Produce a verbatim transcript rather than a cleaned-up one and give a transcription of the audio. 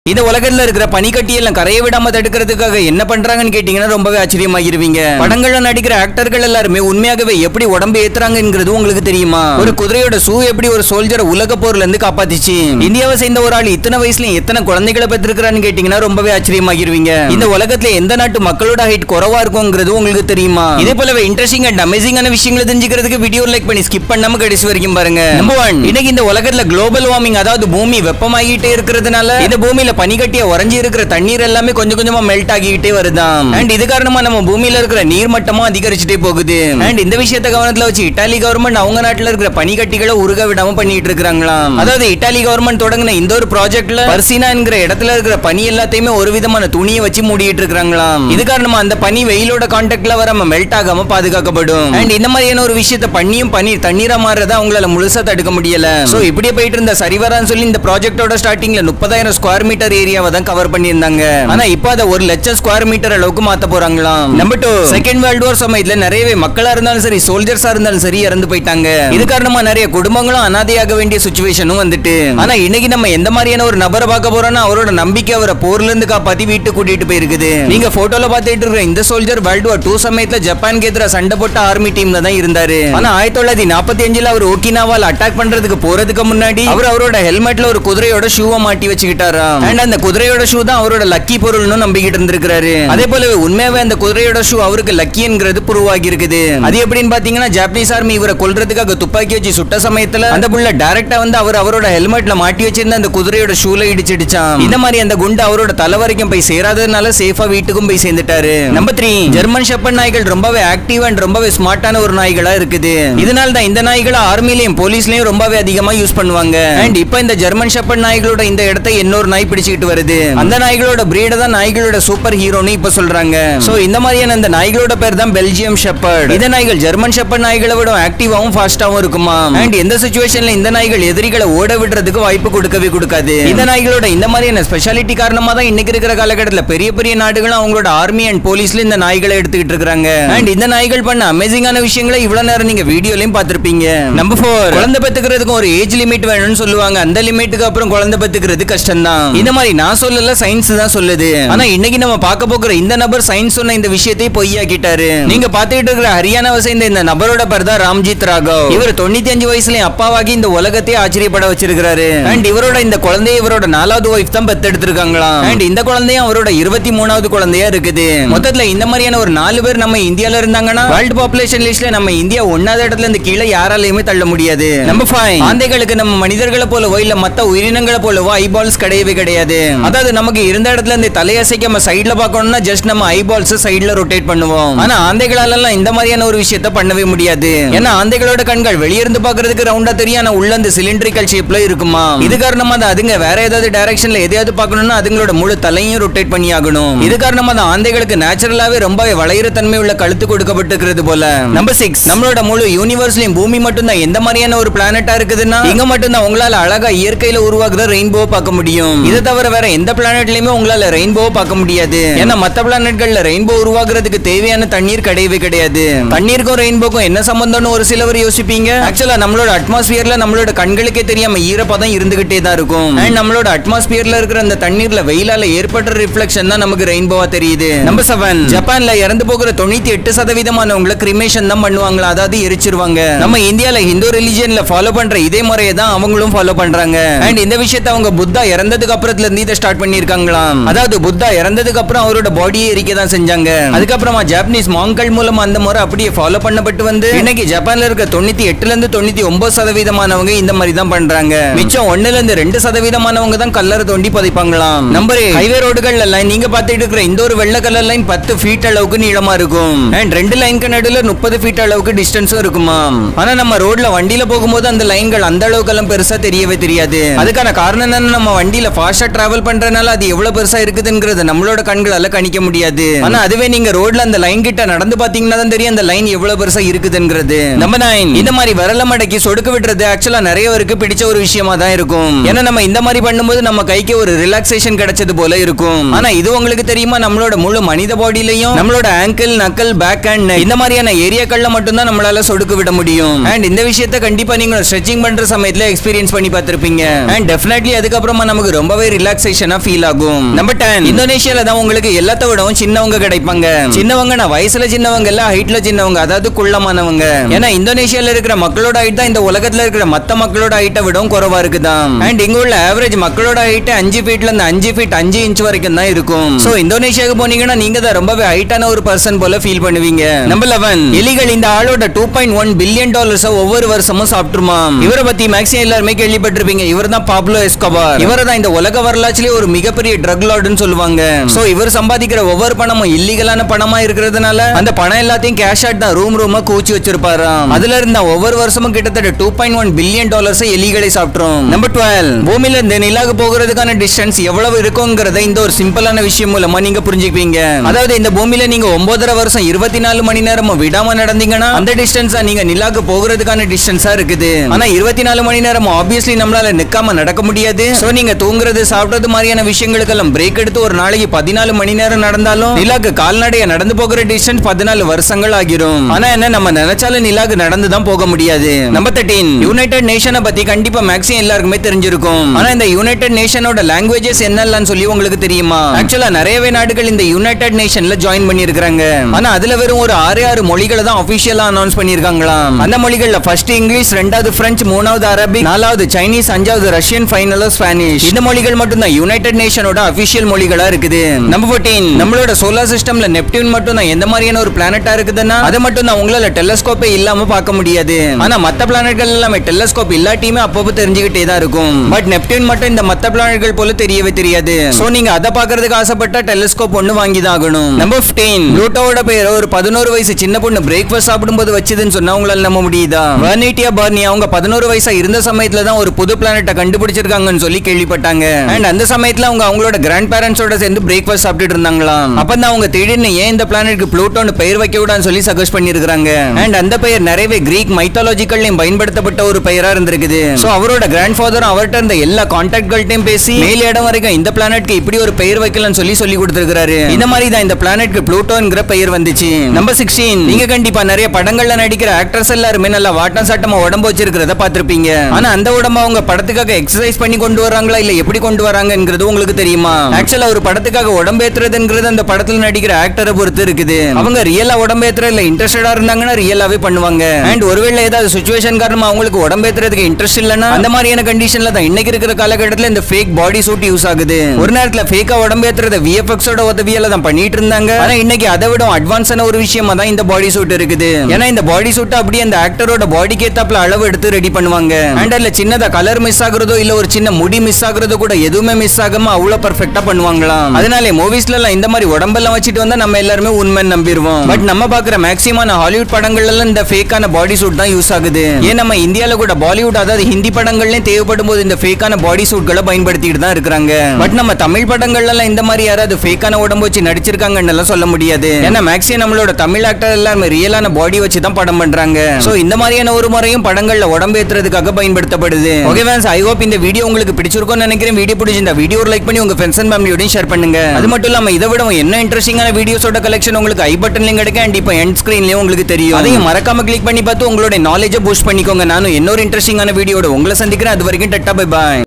இந்த உலகத்துல இருக்கிற பனிக்கட்டி எல்லாம் கரைய விடாம தடுக்கிறதுக்காக என்ன பண்றாங்கன்னு கேட்டீங்கன்னா ரொம்பவே ஆச்சரியமாகிருவீங்க. படங்கள்ல நடிக்கிற ஆக்டர்கள் எல்லாருமே உண்மையாகவே எப்படி உடம்பு ஏத்துறாங்கிறது உங்களுக்கு தெரியுமா? ஒரு குதிரையோட ஷூ எப்படி ஒரு சோல்ஜரை உலக போர்ல இருந்து காப்பாத்திச்சு. இந்தியாவை சேர்ந்த ஒரு ஆள் இத்தனை வயசுல எத்தனை குழந்தைகளை பெற்றிருக்கிறான்னு கேட்டீங்கன்னா ரொம்பவே ஆச்சரியமாகிருவீங்க. இந்த உலகத்துல எந்த நாட்டு மக்களோட ஹைட் குறைவா இருக்குங்கிறது உங்களுக்கு தெரியுமா? இதே போலவே இன்ட்ரெஸ்டிங் அண்ட் அமேசிங்கான விஷயங்களை தெரிஞ்சுக்கிறதுக்கு வீடியோ லைக் பண்ணி ஸ்கிப் பண்ணாம கடைசி வரைக்கும் பாருங்க. நம்பர் ஒன், இன்னைக்கு இந்த உலகத்துல குளோபல் வார்மிங், அதாவது பூமி வெப்பமாகிட்டே இருக்கிறதுனால இந்த பூமியில பனிக்கட்டிய உறைஞ்சி இருக்கிற தண்ணீர் எல்லாமே கொஞ்சம் கொஞ்சமா மெல்ட் ஆகிட்டே வருதாம். அண்ட் இது காரணமா நம்ம பூமியில இருக்கிற நீர் மட்டமும் அதிகரிச்சுட்டே போகுது. அண்ட் இந்த விஷயத்தை கவனத்துல வச்சு இத்தாலி கவர்மெண்ட் அவங்க நாட்டுல இருக்கிற பனிக்கட்டிகளை உருக விடாம பண்ணிட்டு இருக்காங்களாம். அதாவது இத்தாலி கவர்மெண்ட் தொடங்கின இந்த ஒரு ப்ராஜெக்ட்ல பர்சினா என்கிற இடத்துல இருக்கிற பனி எல்லாத்தையுமே ஒரு விதமான துணியை வச்சு மூடிட்டு இருக்காங்களாம். இது காரணமா அந்த பனி வெயிலோட கான்டாக்ட்ல வராம மெல்ட் ஆகாம பாதுகாக்கப்படும். அண்ட் இந்த மாதிரியான ஒரு விஷயத்தை பண்ணியும் பனீர் தண்ணீரா மாறத அவங்களால முழுசா தடுக்க முடியல. சோ இப்படியே போயிட்டு இருந்த சரிவரான்னு சொல்லி இந்த ப்ராஜெக்டோட ஸ்டார்டிங்ல முப்பதாயிரம் ஸ்கொயர் மீட்டர் ஏரியாவை தான் கவர் பண்ணியிருந்தாங்க. ஆனா இப்போ அதை ஒரு லட்சம் ஸ்கொயர் மீட்டர் அளவுக்கு மாத்த போறாங்களாம். Number two, second world war சமயத்துல நிறையவே மக்களா இருந்தாலும் சரி சோல்ஜர்ஸா இருந்தாலும் சரி இறந்து போயிட்டாங்க. இது காரணமா நிறைய குடும்பங்களும் அனாதையாக வேண்டிய சிச்சுவேஷனும் வந்துட்டு. ஆனா இன்னைக்கு நம்ம எந்த மாதிரியான ஒரு நபரை பார்க்க போறோம்னா அவரோட நம்பிக்கை அவரை போர்ல இருந்து காப்பாத்தி வீட்டு கூட்டிட்டு போயிருக்குது. நீங்க போட்டோல பாத்துட்டு இருக்கிற இந்த சோல்ஜர் வேர்ல்ட் வார் டூ சமயத்துல ஜப்பானுக்கு எதிராக சண்டை போட்ட ஆர்மி டீம்ல தான் இருந்தாரு. ஆனா ஆயிரத்தி தொள்ளாயிரத்தி நாற்பத்தி அஞ்சுல அவர் ஓகினாவால அட்டாக் பண்றதுக்கு போறதுக்கு முன்னாடி அவர் அவரோட ஹெல்மெட்ல ஒரு குதிரையோட ஷூவை மாட்டி வச்சுக்கிட்டாராம். அண்ட் அந்த குதிரையோட ஷூ தான் அவரோட லக்கி பொருள்னு நம்பிக்கிட்டு இருந்திருக்காரு. அதே போலவே உண்மையாவே அந்த குதிரையோட ஷூ அவருக்கு லக்கிங்கிறது ப்ரூவ் ஆகியிருக்குது. அது எப்படின்னு பாத்தீங்கன்னா ஜாப்பனீஸ் ஆர்மி இவரை கொல்றதுக்காக துப்பாக்கி வச்சு சுட்ட சமயத்துல அந்த புள்ள டைரக்டா வந்து அவர் அவரோட ஹெல்மெட்ல மாட்டி வச்சிருந்த அந்த குதிரையோட ஷூல இடிச்சிடுச்சான். இந்த மாதிரி அந்த குண்டு அவரோட தலை வரைக்கும் போய் சேராததுனால சேஃபா வீட்டுக்கும் போய் சேர்ந்துட்டாரு. நம்பர் த்ரீ, ஜெர்மன் ஷெப்பர்ட் நாய்கள் ரொம்பவே ஆக்டிவ் அண்ட் ரொம்பவே ஸ்மார்ட்டான ஒரு நாய்களா இருக்குது. இதனால தான் இந்த நாய்களை ஆர்மிலையும் போலீஸ்லயும் ரொம்பவே அதிகமா யூஸ் பண்ணுவாங்க. அண்ட் இப்போ இந்த ஜெர்மன் ஷெப்பர்ட் நாய்களோட இந்த இடத்தை இன்னொரு நாய் பிடிச்சிட்டு வருது. அந்த நாய்களோட பிரீட தான் நாய்களோட சூப்பர் ஹீரோன்னு இப்ப சொல்றாங்க. சோ இந்த மாதிரியான அந்த நாய்களோட பேர் தான் பெல்ஜியம் ஷெப்பர்ட். இந்த நாய்கள் ஜெர்மன் ஷெப்பர்ட் நாய்களை விட ஆக்டிவாவும் ஃபாஸ்டாவும் இருக்குமா. அண்ட் எந்த சிச்சுவேஷன்ல இந்த நாய்கள் எதிரிகளை ஓட விடுறதுக்கு வாய்ப்பு கொடுக்கவே கொடுக்காது. இந்த நாய்களோட இந்த மாதிரியான ஸ்பெஷாலிட்டி காரணமா தான் இன்னைக்கு இருக்கிற காலகட்டத்தில் பெரிய பெரிய நாடுகளும் அவங்களோட ஆர்மி அண்ட் போலீஸ்ல இந்த நாய்களை எடுத்துக்கிட்டு இருக்காங்க. அண்ட் இந்த நாய்கள் பண்ண அமேசிங்கான விஷயங்களை இவ்வளவு நேரம் நீங்க வீடியோலயும் பார்த்திருப்பீங்க. நம்பர் ஃபோர், குழந்தை பெத்துக்கிறதுக்கு ஒரு ஏஜ் லிமிட் வேணும்னு சொல்லுவாங்க. அந்த லிமிட்டுக்கு அப்புறம் குழந்தை பெத்துக்கிறது கஷ்டம் தான். இந்த மாதிரி நான் சொல்லல, சயின்ஸ் தான் சொல்லுது. ஆனா இன்னைக்கு நம்ம பார்க்க போகிற இந்த நபர் சயின்ஸ் சொன்ன இந்த விஷயத்தை பொய்யாக்கிட்டாரு. நீங்க பார்த்துட்டு இருக்கிற ஹரியானாவை சேர்ந்த இந்த நபரோட பேர் தான் ராம்ஜித் ராகவ். இவர் தொண்ணூத்தி அஞ்சு வயசுல அப்பாவாகி இந்த உலகத்தை ஆச்சரியப்பட வச்சிருக்காரு. அண்ட் இவரோட இந்த குழந்தையை இவரோட நாலாவது ஒய்ஃப் தான் பெத்தெடுத்திருக்காங்களாம். அண்ட் இந்த குழந்தையும் அவரோட இருபத்தி மூணாவது குழந்தையா இருக்குது. மொத்தத்துல இந்த மாதிரியான ஒரு நாலு பேர் நம்ம இந்தியால இருந்தாங்கன்னா வேர்ல்ட் பாப்புலேஷன் லிஸ்ட்ல நம்ம இந்தியா ஒன்னாவது இடத்துல இருந்து கீழே யாராலையுமே தள்ள முடியாது. நம்பர் ஃபைவ், ஆந்தைகளுக்கு நம்ம மனிதர்களை போலவோ இல்ல மத்த உயிரினங்களை போலவோ ஐபால்ஸ் கிடையவே கிடையாது. அதாவது நமக்கு இருந்த இடத்துல இருந்து தலையசைக்காம சைடுல பார்க்கணும்னா ஜஸ்ட் நம்ம ஐபால்ஸ் சைடுல ரொட்டேட் பண்ணுவோம். ஆனா ஆந்தைகளால எல்லாம் இந்த மாதிரியான ஒரு விஷயத்தை பண்ணவே முடியாது. ஏன்னா ஆந்தைகளோட கண்கள் வெளியிருந்து பார்க்கிறதுக்கு ரவுண்டா தெரியும், ஆனா உள்ள அந்த சிலிண்ட்ரிக்கல் ஷேப்ல இருக்குமா. இது காரணமா தான் அதுங்க வேற ஏதாவது டைரக்ஷன்ல எதையாவது பார்க்கணும்னா அதுங்களோட முழு தலையும் ரொட்டேட் பண்ணி ஆகணும். இது காரணமா தான் ஆந்தைகளுக்கு நேச்சுரலாவே ரொம்பவே வளையிற தன்மை உள்ள கழுத்து கொடுக்கப்பட்டிருக்கிறது போல. நம்பர் சிக்ஸ், நம்மளோட முழு யூனிவர்ஸ்லயும் பூமி மட்டும் தான் எந்த மாதிரியான ஒரு பிளானட்டா இருக்குதுன்னா இங்க மட்டும் தான் உங்களால அழகா இயற்கையில உருவாக்குற ரெயின்போ பார்க்க முடியும். இதை தவிர வேற எந்த பிளானட்லயுமே உங்களால ரெயின்போ பார்க்க முடியாது. ஏன்னா மத்த பிளானட்கள்ல ரெயின்போ உருவாக்குறதுக்கு தேவையான தண்ணீர் கிடையவே கிடையாது. தண்ணீருக்கும் ரெயின்போக்கும் என்ன சம்பந்தம்னு ஒரு சிலவர் யோசிப்பீங்க. ஆக்சுவலா நம்மளோட அட்மாஸ்பியர்ல நம்மளோட கண்களுக்கே தெரியாம ஈரப்பதம் இருந்துகிட்டே தான் இருக்கும். அண்ட் நம்மளோட அட்மாஸ்பியர்ல இருக்கிற அந்த தண்ணீர்ல வெயிலால ஏற்பட்ட ரிஃப்ளெக்ஷன் தான் நமக்கு ரெயின்போவா தெரியுது. நம்பர் செவன், ஜப்பான்ல இறந்து போகிற தொண்ணூத்தி எட்டு சதவீதமானவங்களை கிரிமேஷன் தான் பண்ணுவாங்களா, அதாவது எரிச்சிருவாங்க. நம்ம இந்தியால ஹிந்து ரிலிஜியன்ல ஃபாலோ பண்ற இதே முறையை தான் அவங்களும் ஃபாலோ பண்றாங்க. அண்ட் இந்த விஷயத்தை அவங்க புத்தா இறந்ததுக்கு அப்புறத்துல இருந்து இதை ஸ்டார்ட் பண்ணிருக்காங்களாம். அதாவது புத்தா இறந்ததுக்கு அப்புறம் அவரோட பாடியை எரிக்க தான் செஞ்சாங்க. அதுக்கப்புறமா ஜப்பானீஸ் மாங்கல் மூலமா அந்த முறை அப்படியே ஃபாலோ பண்ணப்பட்டு வந்து இன்னைக்கு ஜப்பான்ல இருக்க தொண்ணூத்தி எட்டுல இருந்து தொண்ணூத்தி ஒன்பது சதவீதமானவங்க இந்த மாதிரி தான் பண்றாங்க. மிச்சம் ஒண்ணுல இருந்து ரெண்டு சதவீதமானவங்க தான் கல்லறை தோண்டி பதிப்பாங்களாம். நம்பர் ஹைவே ரோடுகள் எல்லாம் நீங்க பார்த்துட்டு இருக்கிற இந்த ஒரு வெள்ளை கலர் லைன் பத்து ஃபீட் அளவுக்கு நீளமா இருக்கும். அண்ட் ரெண்டு லைனுக்கு நடுவுல முப்பது ஃபீட் அளவுக்கு டிஸ்டன்ஸும் இருக்குமா. ஆனா நம்ம ரோட்ல வண்டியில போகும்போது அந்த லைன்கள் அந்த அளவுக்கு எல்லாம் பெருசா தெரியவே தெரியாது. அதுக்கான காரணம் என்னன்னா நம்ம வண்டியில ஃபாஸ்டா டிராவல் பண்றதுனால அது எவ்வளவு பெருசா இருக்குதுங்கிறது நம்மளோட கண்களால கணிக்க முடியாது. ஆனா அதுவே நீங்க ரோட்ல அந்த லைன் கிட்ட நடந்து பாத்தீங்கன்னா தான் தெரியும் அந்த லைன் எவ்வளவு பெருசா இருக்குதுங்கிறது. நம்பர் நைன், இந்த மாதிரி விரல மடக்கி சொடுக்கு விடுறது ஆக்சுவலா நிறைய பேருக்கு பிடிச்ச ஒரு விஷயமா தான் இருக்கும். ஏன்னா நம்ம இந்த மாதிரி பண்ணும்போது நம்ம கைக்கு ஒரு ரிலாக்சேஷன் கிடைச்சது போல இருக்கும். ஆனா இது உங்களுக்கு தெரியுமா, நம்மளோட முழு மனித பாடியிலையும் நம்மளோட ஆங்கிள், நக்கல், பேக் அண்ட் இந்த மாதிரியான ஏரியாக்கள்ல மட்டும் தான் நம்மளால சொடுக்கு விட முடியும். அண்ட் இந்த விஷயத்தை கண்டிப்பா நீங்க ஸ்ட்ரெச்சிங் பண்ற சமயத்துல எக்ஸ்பீரியன்ஸ் பண்ணி பார்த்திருப்பீங்க. அண்ட் டெஃபினெட்லி அதுக்கப்புறமா நமக்கு ரொம்பவே ரிலாக்ஸேஷனா ஃபீல் ஆகும். நம்பர் ten, இந்தோனேஷியால தான் உங்களுக்கு எல்லாத்த விடவும் சின்னவங்க கிடைப்பாங்க. சின்னவங்க நான் வயசுல சின்னவங்க இல்ல, ஹைட்ல சின்னவங்க, அதாவது குள்ளமானவங்க. ஏன்னா இந்தோனேஷியால இருக்கிற மக்களோட ஹைட் தான் இந்த உலகத்துல இருக்கிற மத்த மக்களோட ஹைட்டை விடவும் குறைவா இருக்குதான். அண்ட் இங்க உள்ள ஆவரேஜ் மக்களோட ஹைட் அஞ்சு ஃபீட்ல இருந்து அஞ்சு ஃபீட் அஞ்சு இன்ச் வரைக்கும் தான் இருக்கும். சோ இந்தோனேஷியாவுக்கு போனீங்கன்னா நீங்க தான் ரொம்பவே ஹைட்டான ஒரு பர்சன் போல ஃபீல் பண்ணுவீங்க. நம்பர் eleven, எலிகள் இந்த ஆளோட two point one billion dollars ஒவ்வொரு வருஷமும் சாப்பிட்டுருமாம். இவரை பத்தி மேக்ஸிமம் எல்லாருமே கேள்விப்பட்டிருப்பீங்க. இவர் தான் பாப்லோ எஸ்கோபார். இவரை தான் இந்த உலக வரலாற்றிலே ஒரு மிகப்பெரிய ட்ரக் லார்ட்னு சொல்லுவாங்க. சோ இவர் சம்பாதிக்கிற ஒவ்வொரு பணமும் இல்லீகலான பணமா இருக்கிறதுனால அந்த பணம் எல்லாத்தையும் கேஷ் ஆட் தான் ரூம் ரூமா கூச்சி வச்சிருப்பாராம். அதுல இருந்தா ஒவ்வொரு வருஷமும் கிட்டத்தட்ட two point one billion dollars எலிகளை சாப்பிட்டுரும். நம்பர் twelve, பூமியில இருந்து நிலாவுக்கு போகிறதுக்கான டிஸ்டன்ஸ் எவ்வளவு இருக்குங்கிறத இந்த ஒரு சிம்பிளான விஷயம் மூலமா நீங்க புரிஞ்சுக்குவீங்க. அதாவது இந்த பூமியில நீங்க ஒன்பதரை வருஷம் இருபத்தி நாலு மணி நேரமும் விடாம நடந்தீங்கன்னா அந்த டிஸ்டன்ஸ் நீங்க நிலாவுக்கு போகிறதுக்கான டிஸ்டன்ஸா இருக்குது. ஆனா இருபத்தி நாலு மணி நேரம் ஆப்வியஸ்லி நம்மளால நிக்காம நடக்க முடியாது. சோ நீங்க தூங்குறது சாப்பிடுறது மாதிரியான விஷயங்களுக்கெல்லாம் பிரேக் எடுத்து ஒரு நாளைக்கு பதினாலு மணி நேரம் நடந்தாலும் நிலாக்கு கால்நடைய நடந்து போகிற டிஸ்டன்ஸ் பதினாலு வருஷங்கள் ஆகிரும். ஆனா என்ன நம்ம நினைச்சாலும் நிலாக்கு நடந்து தான் போக முடியாது. நம்பர் thirteen, யுனைடெட் நேஷனை பத்தி கண்டிப்பா மேக்ஸிமம் எல்லாருக்குமே தெரிஞ்சிருக்கும். ஆனா இந்த யுனைடெட் நேஷனோட லாங்குவேஜஸ் என்னெல்லாம் சொல்லி உங்களுக்கு தெரியுமா? ஆக்சுவலா நிறையவே நாடுகள் இந்த யுனைடெட் நேஷன்ல ஜாயின் பண்ணி இருக்காங்க. ஆனா அதுல வெறும் ஒரு ஆறு ஆறு மொழிகளை தான் ஆபீஷியலா அனௌன்ஸ் பண்ணிருக்காங்களாம். அந்த மொழிகள்ல ஃபர்ஸ்ட் இங்கிலீஷ், ரெண்டாவது பிரெஞ்சு, மூணாவது அரபிக், நாலாவது சைனீஸ், அஞ்சாவது ரஷ்யன், ஃபைனலா ஸ்பானிஷ். இந்த மொழிகள் மட்டும் தான் யுனைடெட் நேஷனோட அபிஷியல் மொழிகளா இருக்குது. நம்பர் fourteen, நம்மளோட சோலார் சிஸ்டம்ல நெப்டியூன் மட்டும் தான் எந்த மாதிரியான ஒரு பிளானட்டா இருக்குதுன்னா அது மட்டும் தான் உங்களால டெலஸ்கோப்பே இல்லாம பார்க்க முடியாது. ஆனா மத்த பிளானட்கள் எல்லாமே டெலஸ்கோப் இல்லாட்டியுமே அப்பப்போ தெரிஞ்சுக்கிட்டே தான் இருக்கும். பட் நெப்டியூன் மட்டும் இந்த மத்த பிளானட்கள் போல தெரியவே தெரியாது. சோ நீங்க அதை பாக்குறதுக்கு ஆசைப்பட்டா டெலஸ்கோப் ஒன்னு வாங்கி தான் ஆகணும். நம்பர் fifteen, ப்ளூட்டோவோட பேரை ஒரு பதினோரு வயசு சின்ன பொண்ணு பிரேக்ஃபாஸ்ட் சாப்பிடும்போது வச்சதுன்னு சொன்னா உங்களால நம்ப முடியுதா? வர்னிட்டியா பார்னி அவங்க பதினோரு வயசா இருந்த சமயத்துல தான் ஒரு புது பிளானட்டை கண்டுபிடிச்சிருக்காங்கன்னு சொல்லி கேள்விப்பட்டாங்க. அண்ட் அந்த சமயத்துல அவங்க அவங்களோட கிராண்ட் பேரண்ட்ஸோட சேர்ந்து பிரேக்ஃபாஸ்ட் சாப்பிட்டுட்டு இருந்தாங்களாம். அப்பதான் அவங்க திடீர்னு ஏன் இந்த பிளானட்க்கு ப்ளூட்டோன்னு பெயர் வைக்க விடான்னு சொல்லி சஜஸ்ட் பண்ணிருக்காங்க. அண்ட் அந்த பெயர் நிறையவே கிரீக் மைத்தாலஜிக்கல்லையும் பயன்படுத்தப்பட்ட ஒரு பெயரா இருந்திருக்குது. சோ அவரோட கிராண்ட் ஃபாதரும் அவர்கிட்ட இருந்த எல்லா கான்டாக்ட்கள்ட்டையும் பேசி மேல் இடம் வரைக்கும் இந்த பிளானட்க்கு இப்படி ஒரு பெயர் வைக்கலாம்னு சொல்லி சொல்லி கொடுத்திருக்காரு. இந்த மாதிரி தான் இந்த பிளானட்க்கு ப்ளூட்டோங்கிற பெயர் வந்துச்சு. நம்பர் sixteen, நீங்க கண்டிப்பா நிறைய படங்கள்ல நடிக்கிற ஆக்டர்ஸ் எல்லாருமே நல்லா வாட்டம் சாட்டமா உடம்பு வச்சிருக்கிறத பாத்திருப்பீங்க. ஆனா அந்த உடம்ப அவங்க படத்துக்காக எக்ஸசைஸ் பண்ணி கொண்டு வராங்களா இல்ல எப்படி கொண்டு வராங்கங்கிறது உங்களுக்கு தெரியுமா? ஆக்சுவலா ஒரு படத்துக்காக உடம்பு ஏத்துறதுங்கிறது அந்த படத்துல நடிக்கிற ஆக்டரை பொறுத்து இருக்குது. அவங்க ரியலா உடம்பு ஏத்துற இல்ல இன்ட்ரெஸ்டடா இருந்தாங்கன்னா ரியலாவே பண்ணுவாங்க. அண்ட் ஒருவேளை ஏதாவது சிச்சுவேஷன் காரணமா அவங்களுக்கு உடம்பு ஏத்துறதுக்கு இன்ட்ரெஸ்ட் இல்லனா அந்த மாதிரியான கண்டிஷன்ல தான் இன்னைக்கு இருக்கிற காலகட்டத்துல இந்த ஃபேக் பாடி சூட் யூஸ் ஆகுது. ஒரு நேரத்துல ஃபேக்கா உடம்பு ஏத்துறத விஎஃப்எக்ஸ் ஓட உதவியால தான் பண்ணிட்டு இருந்தாங்க. ஆனா இன்னைக்கு அதை விட அட்வான்ஸான ஒரு விஷயமா தான் இந்த பாடி சூட் இருக்குது. ஏன்னா இந்த பாடி சூட் அப்படியே அந்த ஆக்டரோட பாடிக்கு ஏத்தாப்ல அளவு எடுத்து ரெடி பண்ணுவாங்க. அண்ட் அதுல சின்னதா கலர் மிஸ் ஆகுறதோ இல்ல ஒரு சின்ன முடி மிஸ் ஆகுறதோ கூட எதுவுமே மிஸ் ஆகாம அவ்வளவு பெர்ஃபெக்ட்டா பண்ணுவாங்களாம். அதனால மூவிஸ்ல எல்லாம் இந்த மாதிரி உடம்பெல்லாம் வச்சிட்டு வந்தா நம்ம எல்லாருமே உண்மை நம்பிடுவோம். பட் நம்ம பாக்குற மேக்ஸிமம் ஹாலிவுட் படங்கள்ல எல்லாம் இந்த ஃபேக்கான பாடி சூட் தான் யூஸ் ஆகுது. ஏன் நம்ம இந்தியால கூட பாலிவுட் அதாவது ஹிந்தி படங்கள்லயும் தேவைப்படும் போது இந்த ஃபேக்கான பாடி சூட்களை பயன்படுத்திட்டு தான் இருக்காங்க. பட் நம்ம தமிழ் படங்கள்ல எல்லாம் இந்த மாதிரி யாராவது ஃபேக்கான உடம்பு வச்சு நடிச்சிருக்காங்கன்னு எல்லாம் சொல்ல முடியாது. ஏன்னா மேக்ஸிமம் நம்மளோட தமிழ் ஆக்டர் எல்லாரும் ரியலான பாடி வச்சு தான் படம் பண்றாங்க. சோ இந்த மாதிரியான ஒரு முறையும் படங்கள்ல உடம்பு ஏத்துறதுக்காக பயன்படுத்தப்படுது. ஓகே फ्रेंड्स, ஐ ஹோப் இந்த வீடியோ உங்களுக்கு பிடிச்சிருக்கும்னு நினைக்கிறேன். வீடியோ பிடிச்சிருந்தா வீடியோ லைக் பண்ணி உங்க ஃப்ரெண்ட்ஸ் அண்ட் ஃபேமிலியோட ஷேர் பண்ணுங்க. அது மட்டும் இல்லாம இதை விட என்ன இன்ட்ரெஸ்டிங்கான வீடியோஸோட கலெக்ஷன் உங்களுக்கு ஐ பட்டன்லயும் கிடைக்கும். அண்ட் இப்போ எண்ட் ஸ்கிரீன்லயும் உங்களுக்கு தெரியும். அதையும் மறக்காம கிளிக் பண்ணி பார்த்து உங்களோட நாலேஜை பூஸ்ட் பண்ணிக்கோங்க. நானும் இன்னொரு இன்ட்ரெஸ்டிங்கான வீடியோட உங்களை சந்திக்கிறேன். அது வரைக்கும் டட்டா பை பாய்.